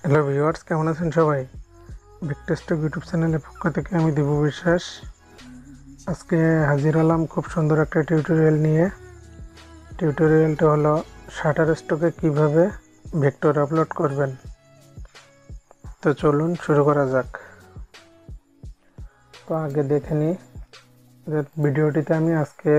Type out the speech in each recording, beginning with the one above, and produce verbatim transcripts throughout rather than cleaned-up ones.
Hello viewers, কেমন আছেন সবাই? ভিক্টেস্টক ইউটিউব চ্যানেলের পক্ষ থেকে আমি দেব বিশ্বাস আজকে হাজির হলাম খুব সুন্দর একটা টিউটোরিয়াল নিয়ে। টিউটোরিয়ালটা হলো শাটারস্টকে কিভাবে ভেক্টর আপলোড করবেন। তো চলুন শুরু করা যাক। তো আগে দেখে নিই, ভিডিওটিতে আমি আজকে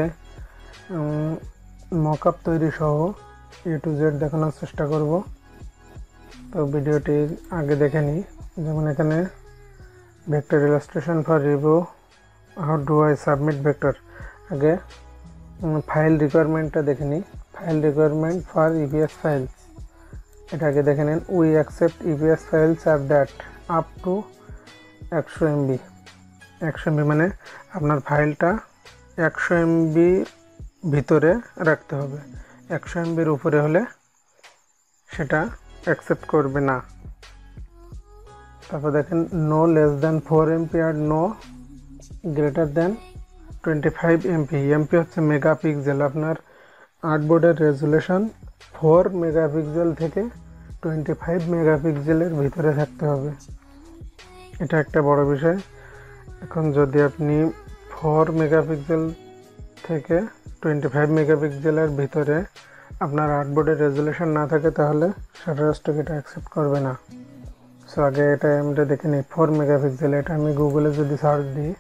মকআপ তৈরি সহ এ টু জেড দেখানোর চেষ্টা করব। তো ভিডিওটির আগে দেখে নিই, যেমন এখানে vector illustration for review, how do I submit vector. আগে ফাইল রিকোয়ারমেন্টটা দেখে নিই। File requirement for EPS files, এটা আগে দেখে নিন। We accept EPS files at that up to একশো এমবি। একশো এমবি মানে আপনার ফাইলটা একশো এমবি ভিতরে রাখতে হবে। একশো এমবির উপরে হলে সেটা অ্যাকসেপ্ট করবে না। তারপর দেখেন no less than four MP আর no greater than twenty five MP. MP হচ্ছে মেগাপিক্সেল। আপনার আর্টবোর্ডের রেজুলেশন ফোর মেগাপিক্সেল থেকে টোয়েন্টি ফাইভ মেগাপিক্সেলের ভিতরে থাকতে হবে, এটা একটা বড় বিষয়। এখন যদি আপনি ফোর মেগাপিক্সেল থেকে টোয়েন্টি ফাইভ মেগাপিক্সেলের ভিতরে আপনার আর্টবোর্ডের রেজুলেশন না থাকে, তাহলে শাটারস্টক এটা অ্যাকসেপ্ট করবে না। সো আগে এটা আমরা দেখে নিই ফোর মেগাপিক্সেল। এটা আমি গুগলে যদি সার্চ দিই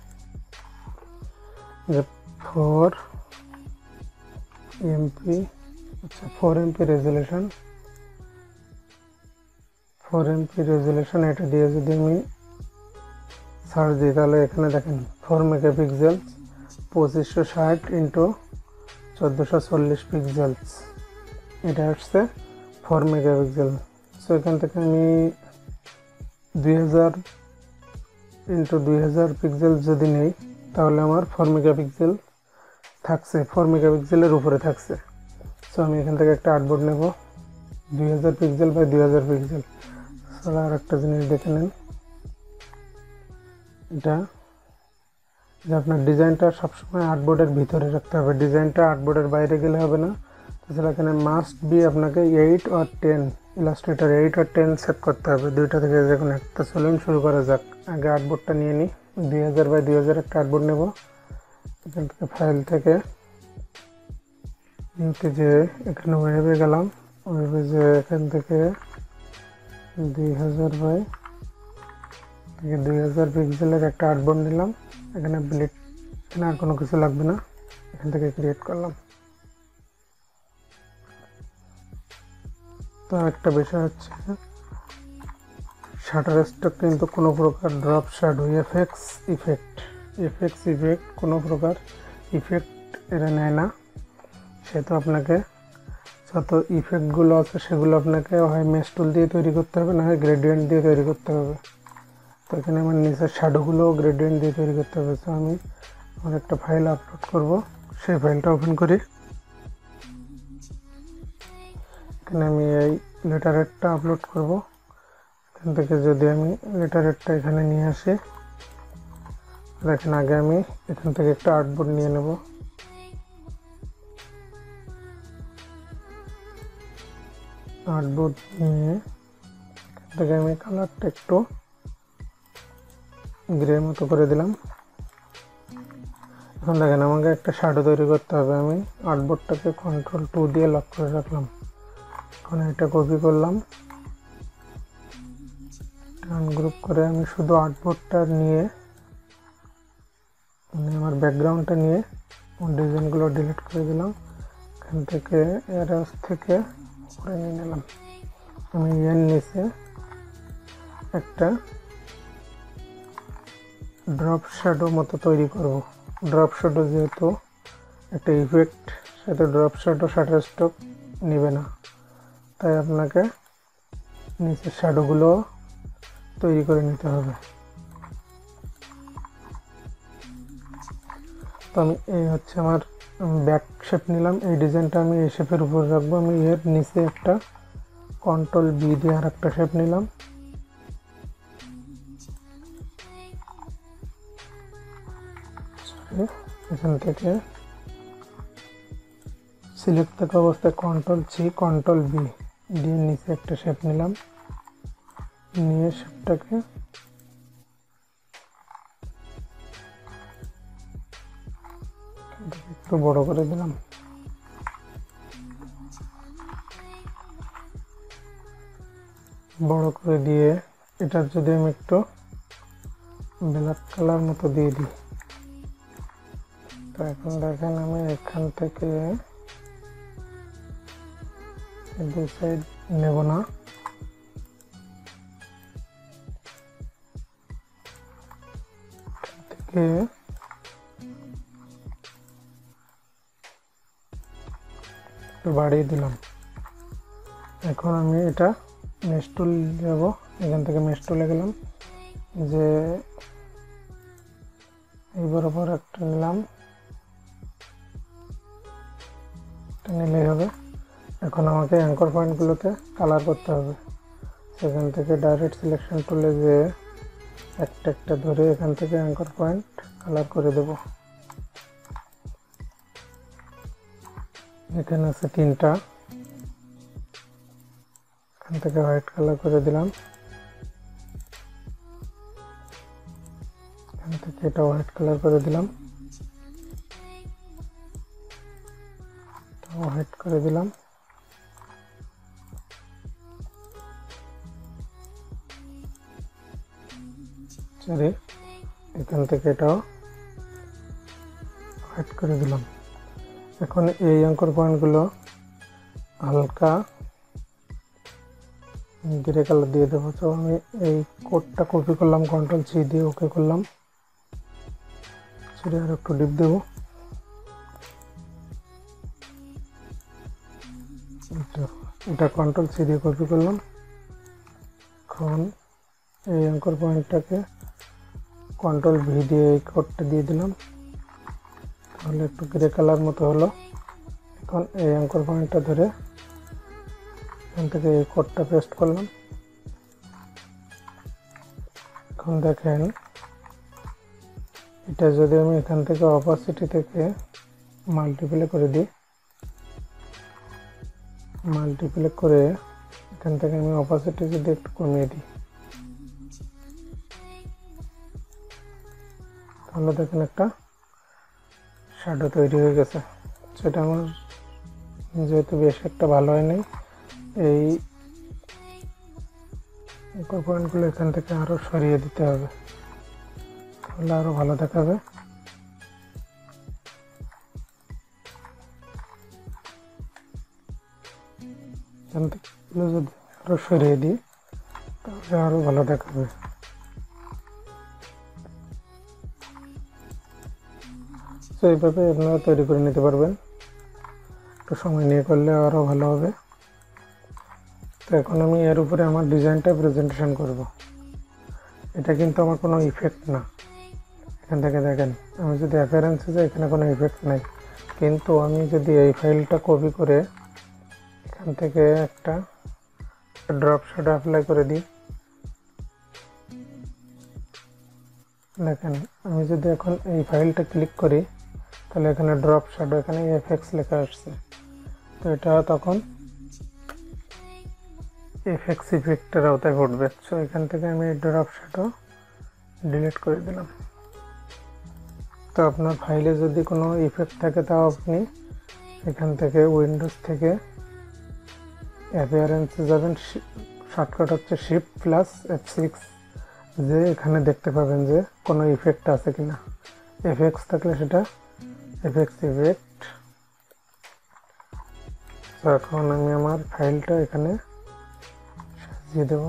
যে ফোর এমপি, আচ্ছা four MP resolution, four MP resolution এটা দিয়ে যদি আমি সার্চ দিই, তাহলে এখানে দেখেন ফোর মেগাপিক্সেল পঁচিশশো ষাট ইন্টু চোদ্দোশো চল্লিশ পিক্সেলস, এটা হচ্ছে ফোর মেগাপিক্সেল। সো এখান থেকে আমি দুই হাজার ইন্টু দুই হাজার পিক্সেল যদি নেই, তাহলে আমার ফোর মেগাপিক্সেল থাকছে, ফোর মেগাপিক্সেলের উপরে থাকছে। সো আমি এখান থেকে একটা আর্টবোর্ড নেব দুই হাজার পিক্সেল বাই দুই হাজার পিক্সেল। আর একটা জিনিস দেখে নেন, এটা যে আপনার ডিজাইনটা সবসময় আর্টবোর্ডের ভিতরে রাখতে হবে, ডিজাইনটা আর্টবোর্ডের বাইরে গেলে হবে না। তাছাড়া এখানে মাস্ট বি আপনাকে এইট আর টেন, ইলাস্ট্রেটর এইট আর টেন সেট করতে হবে, দুইটা থেকে যে কোনো একটা। চলুন শুরু করা যাক। আগে আর্টবোর্ডটা নিয়ে নিই, দুই হাজার বাই দুই হাজার একটা আর্টবোর্ড নেব। এখান থেকে ফাইল থেকে নিউতে যে এখানে ওয়েবে গেলাম, ওয়েবে যে এখান থেকে দুই হাজার বাই থেকে দুই হাজার পিক্সেলের একটা আর্টবোর্ড নিলাম। এখানে ব্লিড, এখানে আর কোনো কিছু লাগবে না, এখান থেকে ক্রিয়েট করলাম। তো একটা বিষয় হচ্ছে শাটারস্টক কিন্তু কোনো প্রকার drop shadow, FX effect, FX effect কোনো প্রকার ইফেক্ট এরা নেয় না। সেহেতু আপনাকে যত ইফেক্টগুলো আছে সেগুলো আপনাকে হয় মেশ টুল দিয়ে তৈরি করতে হবে, না হয় গ্রেডিয়েন্ট দিয়ে তৈরি করতে হবে। তো এখানে আমার নিচের শ্যাডোগুলো গ্রেডিয়েন্ট দিয়ে তৈরি করতে হবে। তো আমি আমার একটা ফাইল আপলোড করব, সেই ফাইলটা ওপেন করি। এখানে আমি এই লেটারেটটা আপলোড করব। এখান থেকে যদি আমি লেটারেটটা এখানে নিয়ে আসি, দেখেন আগে আমি এখান থেকে একটা আর্টবোর্ড নিয়ে নেব। আর্টবোর্ড নিয়ে এখান থেকে আমি কালারটা একটু গ্রে মতো করে দিলাম। এখন দেখেন আমাকে একটা শ্যাডো তৈরি করতে হবে। আমি আর্টবোর্ডটাকে কন্ট্রোল টু দিয়ে লক করে রাখলাম। এখন এটা কপি করলাম, আনগ্রুপ করে আমি শুধু আর্টবোর্ডটা নিয়ে, মানে আমার ব্যাকগ্রাউন্ডটা নিয়ে ডিজাইনগুলো ডিলিট করে দিলাম। এখান থেকে এরাস থেকে উপরে নিয়ে নিলাম। আমি এর নিচে একটা ড্রপ শ্যাডো মতো তৈরি করব। ড্রপ শ্যাডো যেহেতু একটা ইফেক্ট, সেটা ড্রপ শ্যাডো শাটারস্টক নেবে না, তাই আপনাকে নিচের শ্যাডোগুলো তৈরি করে নিতে হবে। তো আমি এই হচ্ছে আমার ব্যাক শেপ নিলাম, এই ডিজাইনটা আমি এই শেপের উপর রাখবো। আমি এর নিচে একটা কন্ট্রোল বি দিয়ে আর একটা শেপ নিলাম। এখান থেকে সিলেক্ট থাকা অবস্থায় কন্ট্রোল সি কন্ট্রোল বি দিয়ে নিচে একটা শেপ নিলাম। নিয়ে শেপটাকে একটু বড় করে দিলাম। বড় করে দিয়ে এটার যদি আমি একটু ব্ল্যাক কালার মতো দিয়ে দিই, তো এখন দেখেন আমি এখান থেকে দুই সাইড নেব না, থেকে একটু বাড়িয়ে দিলাম। এখন আমি এটা মেশ টুল যাব, এখান থেকে মেশ টুলে গেলাম, যে এই বরাবর একটা নিলাম, নিলেই হবে। এখন আমাকে অ্যাঙ্কর পয়েন্টগুলোতে কালার করতে হবে। সেখান থেকে ডাইরেক্ট সিলেকশন টুলে যে একটা একটা ধরে এখান থেকে অ্যাঙ্কর পয়েন্ট কালার করে দেব। এখানে আছে তিনটা, এখান থেকে হোয়াইট কালার করে দিলাম, এখান থেকে এটা হোয়াইট কালার করে দিলাম, হোয়াইট করে দিলাম, সরি এখান থেকে এটাও হোয়াইট করে দিলাম। এখন এই অ্যাঙ্কর পয়েন্টগুলো হালকা গ্রে কালার দিয়ে দেবো। তো আমি এই কোডটা কপি করলাম, কন্ট্রোল সি দিয়ে ওকে করলাম, সেটা আর একটু ডিপ দেবো। এটা কন্ট্রোল সি দিয়ে কপি করলাম। এখন এই অ্যাঙ্কর পয়েন্টটাকে কন্ট্রোল ভি দিয়ে এই কোডটা দিয়ে দিলাম, তাহলে একটু গ্রে কালার মতো হলো। এখন এই অ্যাঙ্কর পয়েন্টটা ধরে এখান থেকে এই কোডটা পেস্ট করলাম। এখন দেখেন এটা যদি আমি এখান থেকে অপাসিটি থেকে মাল্টিপ্লে করে দিই, মাল্টিপ্লে করে এখান থেকে আমি অপাসিটি যদি একটু কমিয়ে দিই, তাহলে দেখেন একটা শ্যাডো তৈরি হয়ে গেছে। সেটা আমার যেহেতু বেশ একটা ভালো হয়নি, এই পয়েন্টগুলো এখান থেকে আরো সরিয়ে দিতে হবে, তাহলে আরো ভালো দেখাবে। এখান থেকে যদি আরো সরিয়ে দিই তাহলে আরো ভালো দেখাবে। তো এইভাবে আপনারা তৈরি করে নিতে পারবেন, একটু সময় নিয়ে করলে আরো ভালো হবে। তো এখন আমি এর উপরে আমার ডিজাইনটা প্রেজেন্টেশন করব। এটা কিন্তু আমার কোনো ইফেক্ট না। এখান থেকে দেখেন আমি যদি অ্যাপিয়ারেন্সে যাই, এখানে কোনো ইফেক্ট নাই, কিন্তু আমি যদি এই ফাইলটা কপি করে এখান থেকে একটা ড্রপ শ্যাডো অ্যাপ্লাই করে দিই, দেখেন আমি যদি এখন এই ফাইলটা ক্লিক করি, তাহলে এখানে ড্রপ শ্যাডো, এখানে এফএক্স লেখা আসছে। তো এটা তখন এফএক্স ইফেক্টের আওতায় ঘটবে। সো এখান থেকে আমি ড্রপ শ্যাডো ডিলিট করে দিলাম। তো আপনার ফাইলে যদি কোনো ইফেক্ট থাকে, তাও আপনি এখান থেকে উইন্ডোজ থেকে অ্যাপিয়ারেন্সে যাবেন, শর্টকাট হচ্ছে শিফট প্লাস এফ সিক্স, যে এখানে দেখতে পাবেন যে কোনো ইফেক্ট আছে কিনা। এফএক্স থাকলে সেটা এফএক্স ইফেক্ট। তো এখন আমি আমার ফাইলটা এখানে সাজিয়ে দেব।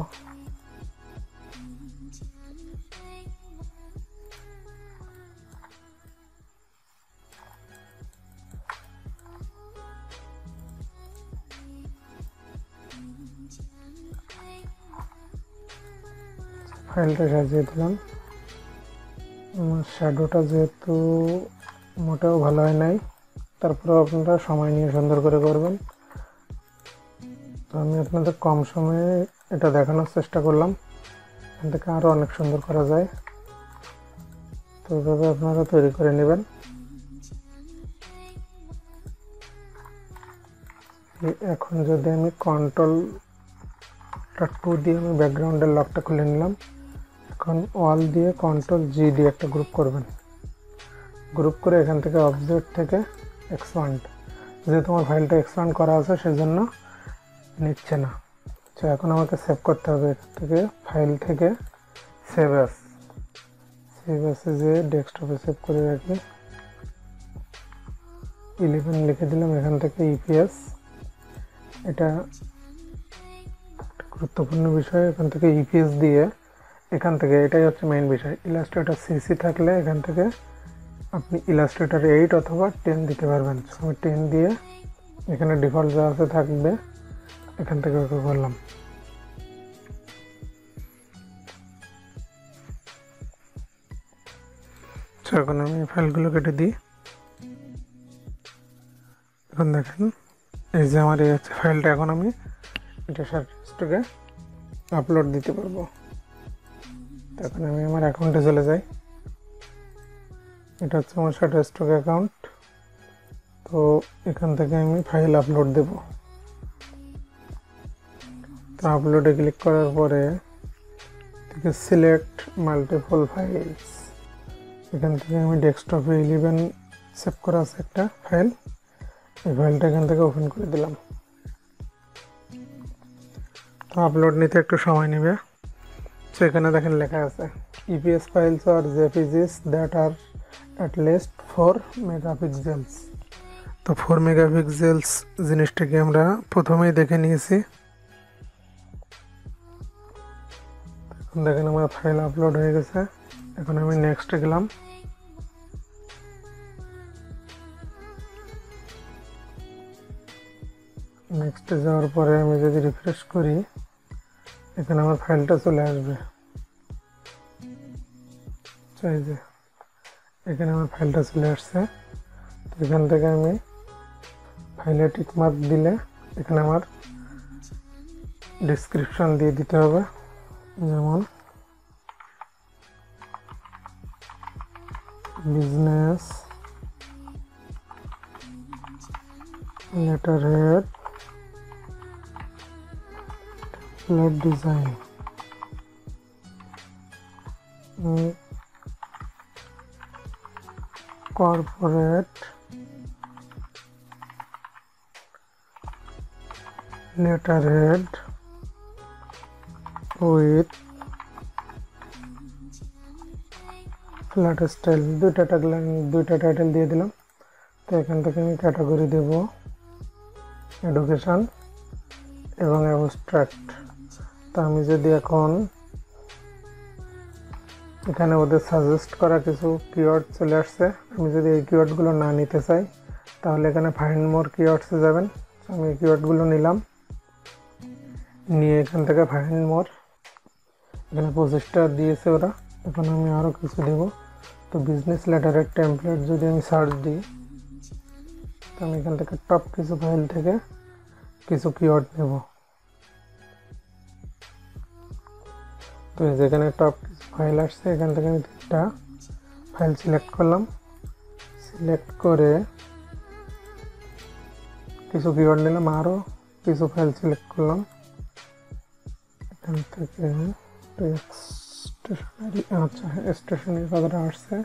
ফাইলটা সাজিয়ে দিলাম। আমার শ্যাডোটা যেহেতু মোটেও ভালো হয় নাই, তারপরেও আপনারা সময় নিয়ে সুন্দর করে করবেন। তো আমি আপনাদের কম সময়ে এটা দেখানোর চেষ্টা করলাম, এখান থেকে আরও অনেক সুন্দর করা যায়। তো এইভাবে আপনারা তৈরি করে নেবেন। এখন যদি আমি কন্ট্রোল এটা টু দিয়ে আমি ব্যাকগ্রাউন্ডের লকটা খুলে নিলাম। এখন ওয়াল দিয়ে কন্ট্রোল জি দিয়ে একটা গ্রুপ করবেন। গ্রুপ করে এখান থেকে অবজেক্ট থেকে এক্সপান্ড, যেহেতু আমার ফাইলটা এক্সপান্ড করা আছে সেজন্য নিচ্ছে না। তো এখন আমাকে সেভ করতে হবে। এখান থেকে ফাইল থেকে সেভ অ্যাস, সেভ অ্যাসে যে ডেস্কটপে সেভ করে রাখি। ইলেভেন লিখে দিলাম। এখান থেকে ইপিএস, এটা গুরুত্বপূর্ণ বিষয়। এখান থেকে ইপিএস দিয়ে এখান থেকে, এটাই হচ্ছে মেইন বিষয়, ইলাস্ট্রেটর সিসি থাকলে এখান থেকে আপনি ইলাস্ট্রেটর এইট অথবা টেন দিতে পারবেন। আমি টেন দিয়ে এখানে ডিফল্ট যা আছে থাকবে, এখান থেকে ওকে করলাম। এখন আমি ফাইলগুলো কেটে দিই। এখন দেখেন এই যে আমার এই হচ্ছে ফাইলটা। এখন আমি এটা সার্ভিসটাকে আপলোড দিতে পারবো। এখন আমি আমার অ্যাকাউন্টে চলে যাই। এটা হচ্ছে আমার শাটারস্টক অ্যাকাউন্ট। তো এখান থেকে আমি ফাইল আপলোড দেব। তো আপলোডে ক্লিক করার পরে থেকে সিলেক্ট মাল্টিপল ফাইলস, এখান থেকে আমি ডেস্কটপে ইলেভেন সেভ করা আছে একটা ফাইল, এই ফাইলটা এখান থেকে ওপেন করে দিলাম। তো আপলোড নিতে একটু সময় নেবে। তো এখানে দেখেন লেখা আছে ইপিএস ফাইলস আর JPEGs that are at least four megapixels. তো ফোর মেগাপিক্সেলস জিনিসটাকে আমরা প্রথমেই দেখে নিয়েছি। এখন দেখেন আমার ফাইল আপলোড হয়ে গেছে। এখন আমি নেক্সটে গেলাম। নেক্সটে যাওয়ার পরে আমি যদি রিফ্রেশ করি, এখানে আমার ফাইলটা চলে আসবে। এই যে এখানে আমার ফাইলটা চলে আসছে। তো এখান থেকে আমি ফাইলে টিক মার্ক দিলে এখানে আমার ডেসক্রিপশন দিয়ে দিতে হবে, যেমন business letterhead template design, corporate letterhead with flat style। দুইটা ট্যাগলাইন দুইটা টাইটেল দিয়ে দিলাম। তো এখান থেকে আমি ক্যাটাগরি দেব এডুকেশন এবং অ্যাবস্ট্রাক্ট। তো আমি যদি এখন এখানে ওদের সাজেস্ট করা কিছু কিওয়ার্ড চলে আসছে, আমি যদি এই কিওয়ার্ডগুলো না নিতে চাই তাহলে এখানে ফাইন্ড মোর কিওয়ার্ডসে যাবেন। আমি এই কিওয়ার্ডগুলো নিলাম, নিয়ে এখান থেকে ফাইন্ড মোর, এখানে পঁচিশটা দিয়েছে ওরা। এখন আমি আরও কিছু দেব। তো বিজনেস লেটারের টেমপ্লেট যদি আমি সার্চ দিই, তো আমি এখান থেকে টপ কিছু ফাইল থেকে কিছু কিওয়ার্ড নেব। তো যেখানে টপ কিছু ফাইল আসছে, এখান থেকে আমি তিনটা ফাইল সিলেক্ট করলাম। সিলেক্ট করে কিছু কিওয়ার্ড নিলাম, আরও কিছু ফাইল সিলেক্ট করলাম। এখান থেকে স্টেশনারি, আচ্ছা স্টেশনারি কথাটা আসছে।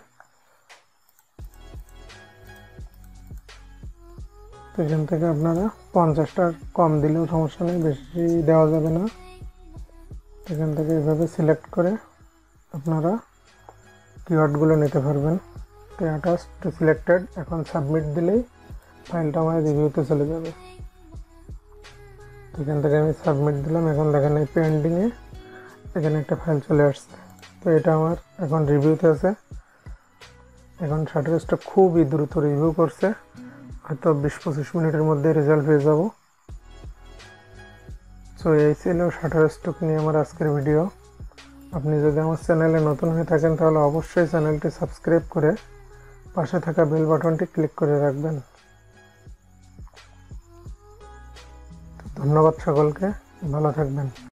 তো এখান থেকে আপনারা পঞ্চাশটার কম দিলেও সমস্যা নেই, বেশি দেওয়া যাবে না। এখান থেকে এভাবে সিলেক্ট করে আপনারা কিওয়ার্ডগুলো নিতে পারবেন। তো অ্যাটাচ টু সিলেক্টেড, এখন সাবমিট দিলেই ফাইলটা আমার রিভিউতে চলে যাবে। এখান থেকে আমি সাবমিট দিলাম। এখন দেখেন এই পেন্ডিংয়ে এখানে একটা ফাইল চলে আসছে। তো এটা আমার এখন রিভিউতে আছে। এখন শাটারস্টক খুবই দ্রুত রিভিউ করছে, হয়তো বিশ পঁচিশ মিনিটের মধ্যে রেজাল্ট পেয়ে যাব। সো এই ছিল শাটারস্টক নিয়ে আমার আজকের ভিডিও। আপনি যদি আমার চ্যানেলে নতুন হয়ে থাকেন তাহলে অবশ্যই চ্যানেলটি সাবস্ক্রাইব করে পাশে থাকা বেল বাটনটি ক্লিক করে রাখবেন। ধন্যবাদ সকলকে, ভালো থাকবেন।